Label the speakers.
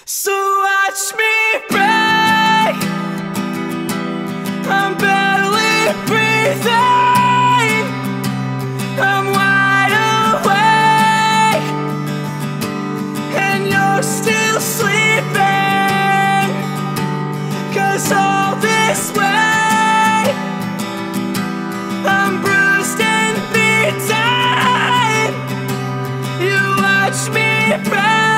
Speaker 1: So watch me break. I'm barely breathing. I'm wide awake, and you're still sleeping. 'Cause all this way I'm bruised and beaten. You watch me break.